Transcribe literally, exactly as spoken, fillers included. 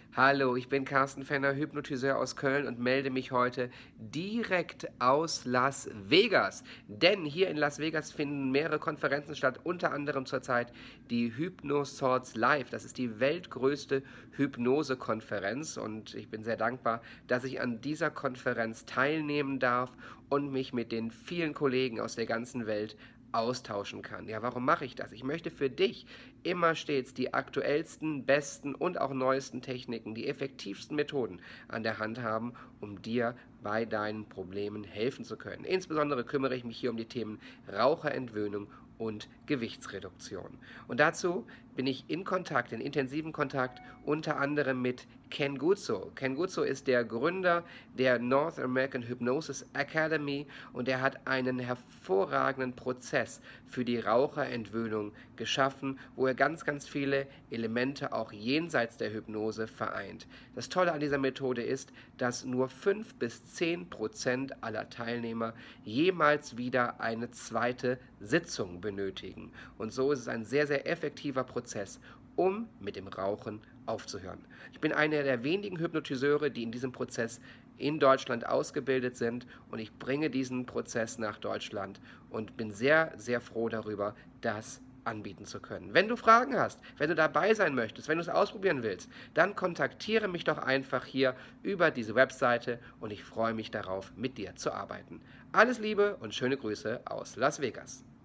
Hallo, ich bin Carsten Fenner, Hypnotiseur aus Köln und melde mich heute direkt aus Las Vegas. Denn hier in Las Vegas finden mehrere Konferenzen statt, unter anderem zurzeit die Hypnoswords Live. Das ist die weltgrößte Hypnose-Konferenz und ich bin sehr dankbar, dass ich an dieser Konferenz teilnehmen darf und mich mit den vielen Kollegen aus der ganzen Welt austauschen kann. Ja, warum mache ich das? Ich möchte für dich immer stets die aktuellsten, besten und auch neuesten Techniken, die effektivsten Methoden an der Hand haben, um dir bei deinen Problemen helfen zu können. Insbesondere kümmere ich mich hier um die Themen Raucherentwöhnung und Gewichtsreduktion. Und dazu bin ich in Kontakt, in intensiven Kontakt, unter anderem mit Ken Guzzo. Ken Guzzo ist der Gründer der North American Hypnosis Academy und er hat einen hervorragenden Prozess für die Raucherentwöhnung geschaffen, wo er ganz, ganz viele Elemente auch jenseits der Hypnose vereint. Das Tolle an dieser Methode ist, dass nur fünf bis zehn Prozent aller Teilnehmer jemals wieder eine zweite Sitzung benötigen. Und so ist es ein sehr, sehr effektiver Prozess, um mit dem Rauchen aufzuhören. Ich bin einer der wenigen Hypnotiseure, die in diesem Prozess in Deutschland ausgebildet sind und ich bringe diesen Prozess nach Deutschland und bin sehr, sehr froh darüber, das anbieten zu können. Wenn du Fragen hast, wenn du dabei sein möchtest, wenn du es ausprobieren willst, dann kontaktiere mich doch einfach hier über diese Webseite und ich freue mich darauf, mit dir zu arbeiten. Alles Liebe und schöne Grüße aus Las Vegas.